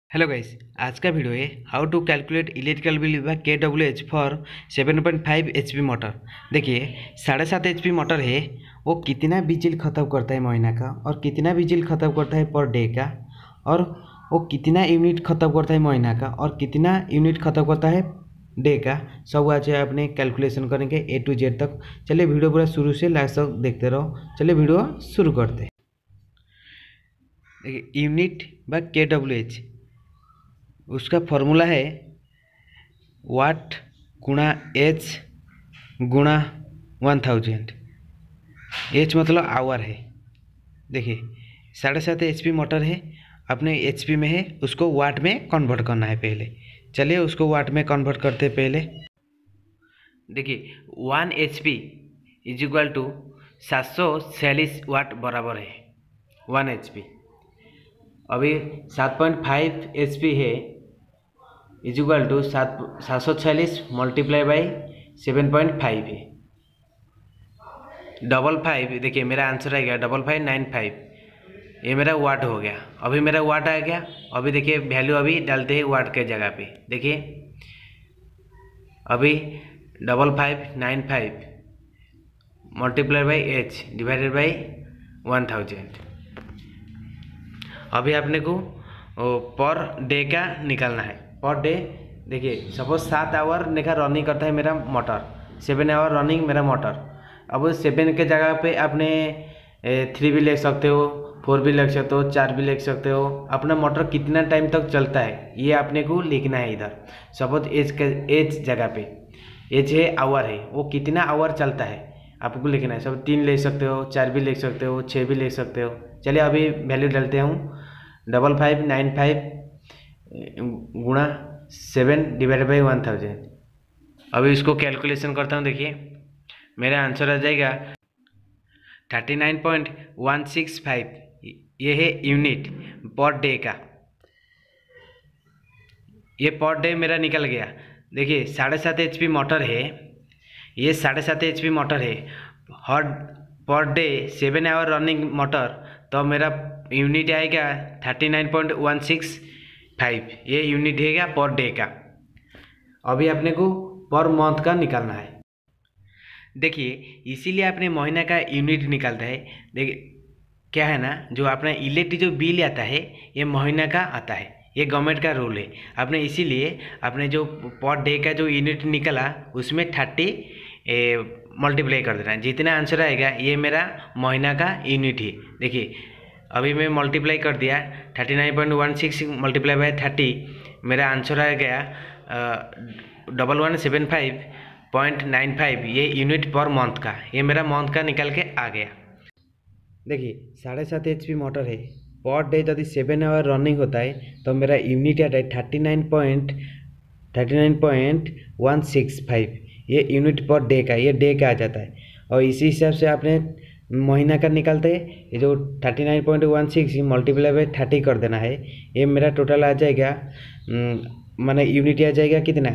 Hello guys, आज का video है how to calculate electrical bill by KWH for 7.5 HP motor. देखिए 7.5 HP motor है, वो कितना बिजली खत्म करता है महीना का और कितना बिजली खत्म करता है पर डे का, और वो कितना यूनिट खत्म करता है महीना का और कितना यूनिट खत्म करता है डे का, सब आज अपने कैलकुलेशन करेंगे A to Z तक। चलिए वीडियो पूरा शुरू से लास्ट तक देखते रहो। चलिए वीडियो शुरू करते हैं। देखिए यूनिट बाय KWH, उसका फॉर्मूला है वाट गुणा एच गुणा 1000। एच मतलब आवर है। देखिए 7.5 HP मोटर है, अपने HP में है, उसको वाट में कन्वर्ट करना है पहले। चलिए उसको वाट में कन्वर्ट करते हैं पहले। देखिए 1 HP is equal to 746 watt बराबर है 1 HP। अभी 7.5 HP है is equal to 746 multiply by 7.5 है। 55, देखिए मेरा आंसर आ गया 5595, ये मेरा वाट हो गया। अभी मेरा वाट आ गया। अभी देखिए वैल्यू अभी डालते हैं वाट के जगह पे। देखिए अभी 5595 multiply by H divided by 1000। अभी अपने को पर डे का निकालना है। पर डे देखिए सपोज 7 आवर लेखा रनिंग करता है मेरा मोटर, 7 आवर रनिंग मेरा मोटर। अब 7 के जगह पे आपने 3 भी ले सकते हो, 4 भी ले सकते हो, 4 भी ले सकते हो। अपना मोटर कितना टाइम तक चलता है ये आपने को लिखना है इधर। सपोज एच जगह पे एच है, आवर है, वो कितना आवर चलता है आपको लिखना है। सब 3 ले सकते हो, 4 भी ले सकते हो, 6 भी ले सकते हो। चलिए अभी वैल्यू डालते हूँ 5595 गुणा 7 डिवाइडेड बाई 1000। अभी इसको कैलकुलेशन करता हूँ। देखिए मेरा आंसर आ जाएगा 39.165। ये है यूनिट पर डे का। ये पर डे मेरा निकल गया। देखिए 7.5 HP मोटर है, ये 7.5 HP मोटर है, हर per day 7 hour running motor, तो मेरा यूनिट आएगा 39.165। ये यूनिट है पर डे का। अभी अपने को पर मंथ का निकालना है। देखिए इसीलिए अपने महीना का यूनिट निकालता है। देखिए क्या है ना, जो अपना इलेक्ट्रिक जो बिल आता है ये महीना का आता है, ये गवर्नमेंट का रूल है। आपने इसीलिए आपने जो पर डे का जो यूनिट निकला उसमें 30 मल्टीप्लाई कर देना है। जितना आंसर आएगा ये मेरा महीना का यूनिट है। देखिए अभी मैं मल्टीप्लाई कर दिया 39.16 मल्टीप्लाई बाय 30, मेरा आंसर आ गया 1175.95। ये यूनिट पर मंथ का, ये मेरा मंथ का निकल के आ गया। देखिए 7.5 HP मोटर है, पर डे यदि 7 आवर रनिंग होता है तो मेरा यूनिट आता है 39.165। ये यूनिट पर डे का, ये डे का आ जाता है। और इसी हिसाब से आपने महीना का निकालते हैं। ये जो 39.16 मल्टीप्लाई बाई 30 कर देना है, ये मेरा टोटल आ जाएगा, माने यूनिट आ जाएगा कितना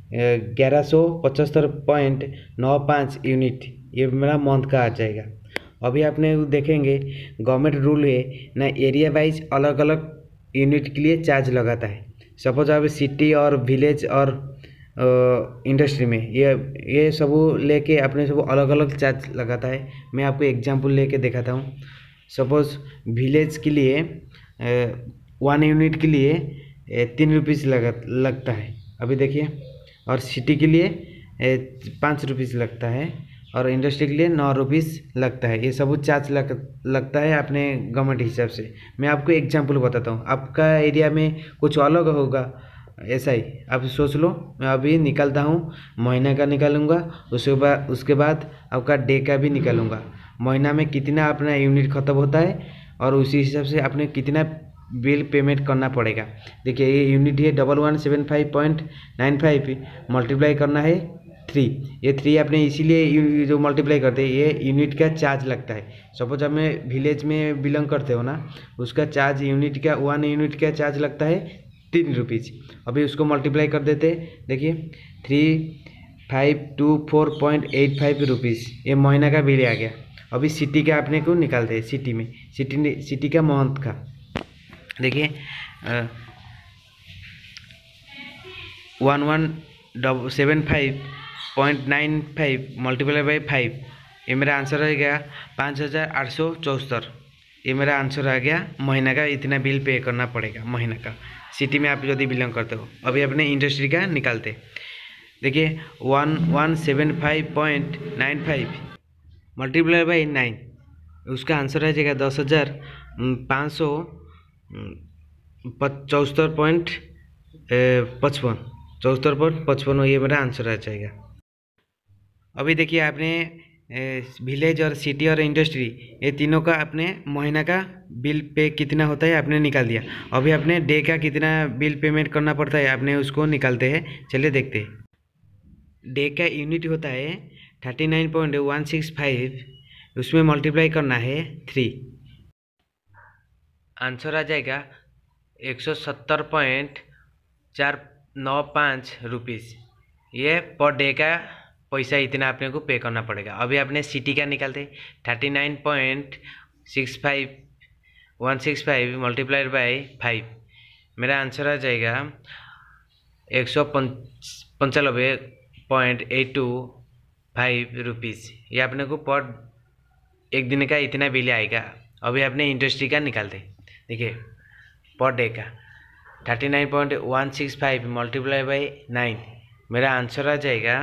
1175.95 यूनिट। ये मेरा मंथ का आ जाएगा। अभी आपने देखेंगे गवर्नमेंट रूल है ना, एरिया वाइज अलग अलग यूनिट के लिए चार्ज लगाता है। सपोज आप सिटी और विलेज और इंडस्ट्री में ये सब लेके अपने सब अलग अलग चार्ज लगाता है। मैं आपको एग्जांपल लेके दिखाता हूँ। सपोज विलेज के लिए 1 यूनिट के लिए 3 रुपीज़ लगता है। अभी देखिए, और सिटी के लिए 5 रुपीज़ लगता है, और इंडस्ट्री के लिए 9 रुपीज़ लगता है। ये सब चार्ज लगता है अपने गवर्नमेंट हिसाब से। मैं आपको एग्जांपल बताता हूँ, आपका एरिया में कुछ अलग होगा, ऐसा ही आप सोच लो। मैं अभी निकालता हूँ, महीना का निकालूंगा, उसके बाद आपका डे का भी निकालूंगा। महीना में कितना अपना यूनिट खत्म होता है और उसी हिसाब से आपने कितना बिल पेमेंट करना पड़ेगा। देखिए ये यूनिट है 1175.95, मल्टीप्लाई करना है 3। ये 3 आपने इसीलिए जो मल्टीप्लाई करते हैं, ये यूनिट का चार्ज लगता है। सपोज हमें विलेज में बिलोंग करते हो ना, उसका चार्ज यूनिट का 1 यूनिट का चार्ज लगता है 3 रुपीज़। अभी उसको मल्टीप्लाई कर देते हैं। देखिए 3524.85 रुपीज़, ये महीना का बिल आ गया। अभी सिटी का अपने को निकालते हैं, सिटी का मंथ का। देखिए 1175.95 मल्टीप्लाई बाई 5, ये मेरा आंसर आ गया 5874। ये मेरा आंसर आ गया। महीना का इतना बिल पे करना पड़ेगा महीना का, सिटी में आप यदि बिलोंग करते हो। अभी अपने इंडस्ट्री का निकालते। देखिए 1175.95 मल्टीप्लाई बाई 9, उसका आंसर आ जाएगा 10,574.55। ये मेरा आंसर आ जाएगा। अभी देखिए आपने विलेज और सिटी और इंडस्ट्री, ये तीनों का आपने महीना का बिल पे कितना होता है आपने निकाल दिया। अभी आपने डे का कितना बिल पेमेंट करना पड़ता है आपने उसको निकालते हैं। चलिए देखते हैं। डे का यूनिट होता है 39.165, उसमें मल्टीप्लाई करना है 3, आंसर आ जाएगा 170.495 रुपीज़। ये पर डे का पैसा इतना आपने को पे करना पड़ेगा। अभी आपने सिटी का निकालते 39.165 मल्टीप्लाइड बाई 5, मेरा आंसर आ जाएगा 195.825 रुपीज़। ये आपने को पर एक दिन का इतना बिल आएगा। अभी आपने इंडस्ट्री का निकालते। देखिए पर डे का 39.165 मल्टीप्लाई बाई 9, मेरा आंसर आ जाएगा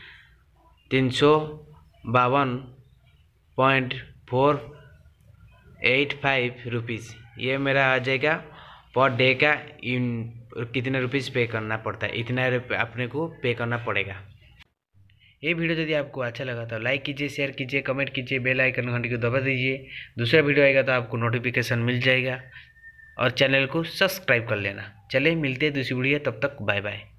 352.485 रुपीज़। ये मेरा आ जाएगा पर डे का कितना रुपीज़ पे करना पड़ता है, इतना अपने को पे करना पड़ेगा। ये वीडियो यदि आपको अच्छा लगा तो लाइक कीजिए, शेयर कीजिए, कमेंट कीजिए, बेल आइकन घंटी को दबा दीजिए। दूसरा वीडियो आएगा तो आपको नोटिफिकेशन मिल जाएगा, और चैनल को सब्सक्राइब कर लेना। चलिए मिलते हैं दूसरी वीडियो, तब तक बाय बाय।